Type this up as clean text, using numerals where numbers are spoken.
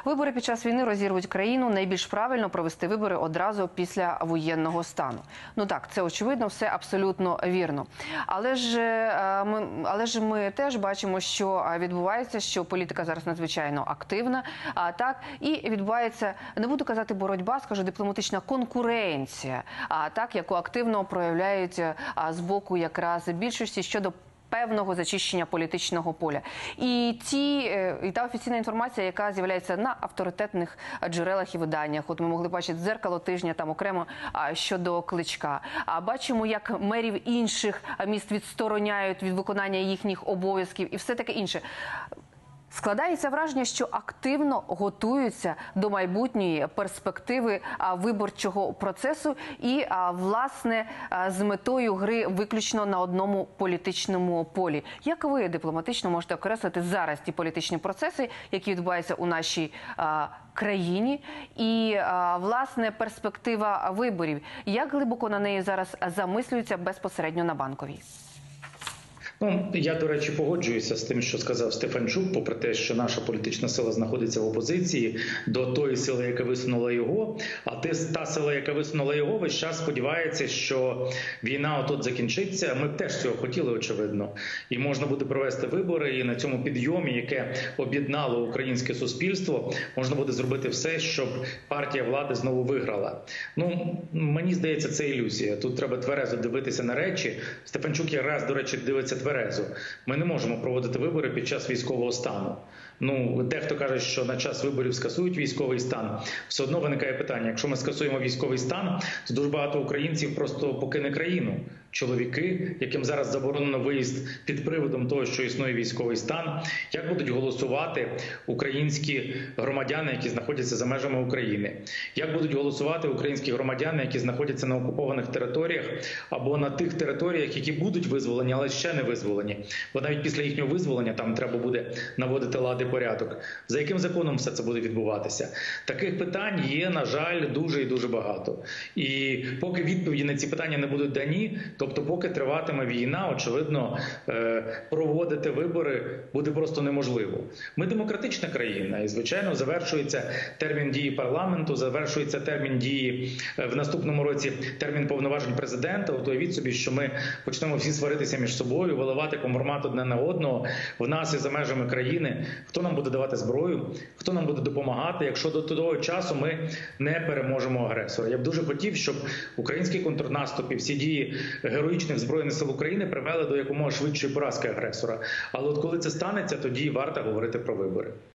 Вибори під час війни розірвуть країну. Найбільш правильно провести вибори одразу після воєнного стану. Ну так, це очевидно, все абсолютно вірно. Але ж ми теж бачимо, що відбувається, що політика зараз надзвичайно активна. Так, і відбувається, не буду казати боротьба, скажу дипломатична конкуренція, так, яку активно проявляють з боку якраз більшості щодо певного зачищення політичного поля. І та офіційна інформація, яка з'являється на авторитетних джерелах і виданнях. От ми могли бачити «Дзеркало тижня» там окремо щодо Кличка. А бачимо, як мерів інших міст відстороняють від виконання їхніх обов'язків і все таке інше. Складається враження, що активно готуються до майбутньої перспективи виборчого процесу і, власне, з метою гри виключно на одному політичному полі. Як ви дипломатично можете окреслити зараз ті політичні процеси, які відбуваються у нашій країні, і, власне, перспектива виборів? Як глибоко на неї зараз замислюються безпосередньо на Банковій? Ну, я, до речі, погоджуюся з тим, що сказав Стефанчук, попри те, що наша політична сила знаходиться в опозиції до тої сили, яка висунула його, а та сила, яка висунула його, весь час сподівається, що війна отут закінчиться. Ми б теж цього хотіли, очевидно. І можна буде провести вибори, і на цьому підйомі, яке об'єднало українське суспільство, можна буде зробити все, щоб партія влади знову виграла. Ну, мені здається, це ілюзія. Тут треба тверезо дивитися на речі. Стефанчук якраз, до речі, дивиться тверезо. Ми не можемо проводити вибори під час військового стану. Ну, дехто каже, що на час виборів скасують військовий стан. Все одно виникає питання, якщо ми скасуємо військовий стан, то дуже багато українців просто покине країну. Чоловіки, яким зараз заборонено виїзд під приводом того, що існує військовий стан, як будуть голосувати українські громадяни, які знаходяться за межами України? Як будуть голосувати українські громадяни, які знаходяться на окупованих територіях або на тих територіях, які будуть визволені, але ще не визволені? Бо навіть після їхнього визволення там треба буде наводити лад і порядок. За яким законом все це буде відбуватися? Таких питань є, на жаль, дуже і дуже багато. І поки відповіді на ці питання не будуть дані, тобто поки триватиме війна, очевидно, проводити вибори буде просто неможливо. Ми демократична країна і, звичайно, завершується термін дії парламенту, завершується термін дії в наступному році, термін повноважень президента. От уявіть собі, що ми почнемо всі сваритися між собою, виливати компромат одне на одного в нас і за межами країни. Хто нам буде давати зброю? Хто нам буде допомагати, якщо до того часу ми не переможемо агресора? Я б дуже хотів, щоб український контрнаступ і всі дії героїчних Збройних сил України привели до якомога швидшої поразки агресора. Але от коли це станеться, тоді варто говорити про вибори.